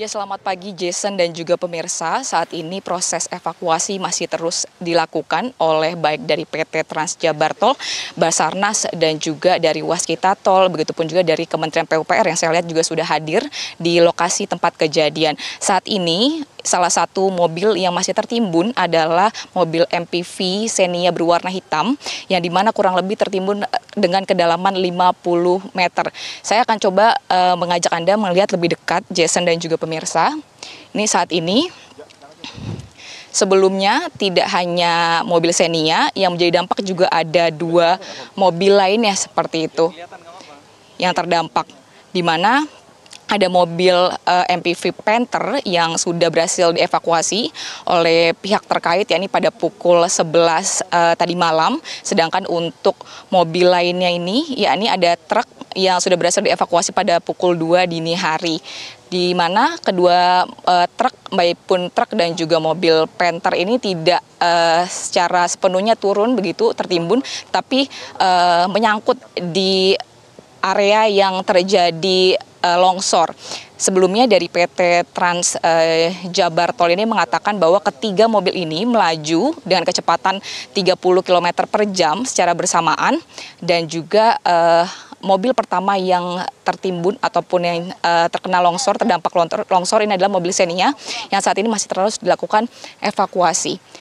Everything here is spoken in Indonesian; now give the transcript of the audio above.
Ya, selamat pagi Jason dan juga pemirsa. Saat ini proses evakuasi masih terus dilakukan oleh baik dari PT Trans Jabar Tol, Basarnas dan juga dari Waskita Tol, begitupun juga dari Kementerian PUPR yang saya lihat juga sudah hadir di lokasi tempat kejadian. Saat ini salah satu mobil yang masih tertimbun adalah mobil MPV Xenia berwarna hitam yang dimana kurang lebih tertimbun dengan kedalaman 50 meter. Saya akan coba mengajak Anda melihat lebih dekat Jason dan juga pemirsa. Ini saat ini sebelumnya tidak hanya mobil Xenia yang menjadi dampak, juga ada dua mobil lainnya seperti itu yang terdampak, di mana ada mobil MPV Panther yang sudah berhasil dievakuasi oleh pihak terkait, yakni pada pukul 11 tadi malam. Sedangkan untuk mobil lainnya ini, yakni ada truk yang sudah berhasil dievakuasi pada pukul 2 dini hari, di mana kedua truk, maupun truk dan juga mobil Panther ini tidak secara sepenuhnya turun begitu tertimbun, tapi menyangkut di area yang terjadi longsor. Sebelumnya dari PT Trans Jabar Tol ini mengatakan bahwa ketiga mobil ini melaju dengan kecepatan 30 km per jam secara bersamaan, dan juga mobil pertama yang tertimbun ataupun yang terkena longsor, terdampak longsor ini adalah mobil Xenia yang saat ini masih terus dilakukan evakuasi.